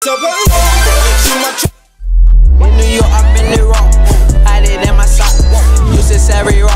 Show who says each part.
Speaker 1: up and roll. See my
Speaker 2: in New York, I've been the rock. Hide it in my sock. Used to Savvy Rock.